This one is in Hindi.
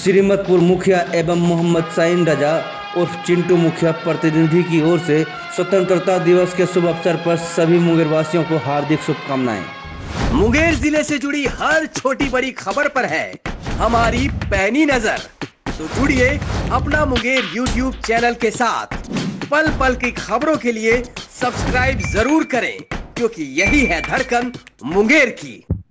श्रीमतपुर मुखिया एवं मोहम्मद साइन रजा उर्फ चिंटू मुखिया प्रतिनिधि की ओर से स्वतंत्रता दिवस के शुभ अवसर पर सभी मुंगेर वासियों को हार्दिक शुभकामनाएं। मुंगेर जिले से जुड़ी हर छोटी बड़ी खबर पर है हमारी पैनी नजर, तो जुड़िए अपना मुंगेर YouTube चैनल के साथ। पल पल की खबरों के लिए सब्सक्राइब जरूर करें, क्योंकि यही है धड़कन मुंगेर की।